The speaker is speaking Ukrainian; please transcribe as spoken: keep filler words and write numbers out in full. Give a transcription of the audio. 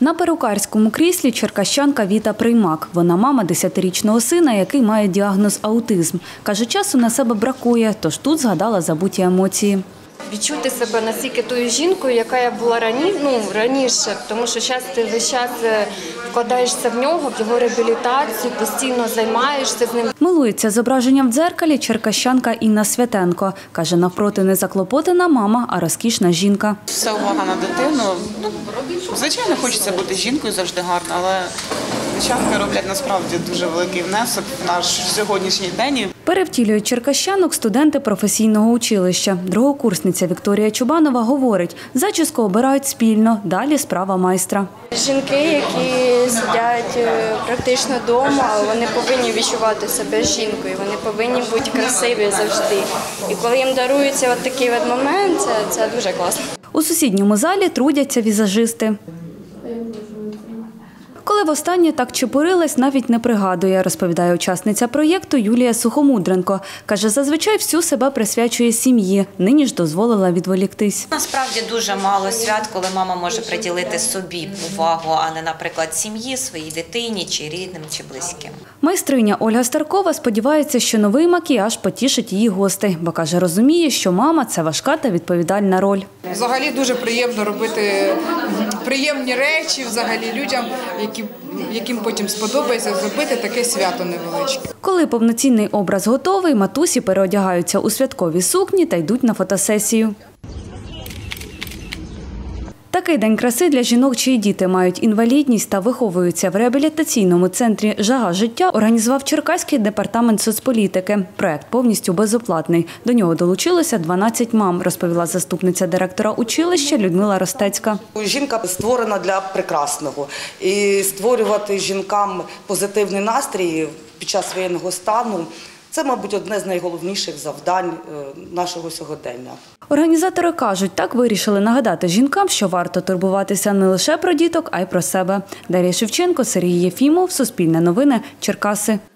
На перукарському кріслі черкащанка Віта Приймак. Вона мама десятирічного сина, який має діагноз аутизм. Каже, часу на себе бракує, тож тут згадала забуті емоції. Відчути себе настільки тою жінкою, яка я була рані, ну, раніше, тому що зараз ти весь час вкладаєшся в нього, в його реабілітацію, постійно займаєшся з ним. Милується зображенням в дзеркалі черкащанка Інна Святенко. Каже, навпроти не заклопотана мама, а розкішна жінка. Вся увага на дитину. Ну, звичайно, хочеться бути жінкою завжди гарно, але дівчатки роблять насправді дуже великий внесок в наш сьогоднішній день. Перевтілюють черкащанок студенти професійного училища. Другокурсниця Вікторія Чубанова говорить, зачіску обирають спільно, далі справа майстра. Жінки, які сидять практично вдома, вони повинні відчувати себе жінкою, вони повинні бути красиві завжди. І коли їм дарується от такий от момент, це, це дуже класно. У сусідньому залі трудяться візажисти. Коли востаннє так чепурилась, навіть не пригадує, розповідає учасниця проєкту Юлія Сухомудренко. Каже, зазвичай всю себе присвячує сім'ї, нині ж дозволила відволіктись. Насправді дуже мало свят, коли мама може приділити собі увагу, а не, наприклад, сім'ї, своїй дитині, чи рідним, чи близьким. Майстриня Ольга Старкова сподівається, що новий макіяж потішить її гостей, бо, каже, розуміє, що мама – це важка та відповідальна роль. Взагалі дуже приємно робити приємні речі взагалі людям, які, яким потім сподобається зробити таке свято невеличке. Коли повноцінний образ готовий, матусі переодягаються у святкові сукні та йдуть на фотосесію. Такий день краси для жінок, чиї діти мають інвалідність та виховуються в реабілітаційному центрі «Жага життя» організував Черкаський департамент соцполітики. Проект повністю безоплатний. До нього долучилося дванадцять мам, розповіла заступниця директора училища Людмила Ростецька. Жінка створена для прекрасного. І створювати жінкам позитивний настрій під час воєнного стану – це, мабуть, одне з найголовніших завдань нашого сьогодення. Організатори кажуть, так вирішили нагадати жінкам, що варто турбуватися не лише про діток, а й про себе. Дар'я Шевченко, Сергій Єфімов, Суспільне новини, Черкаси.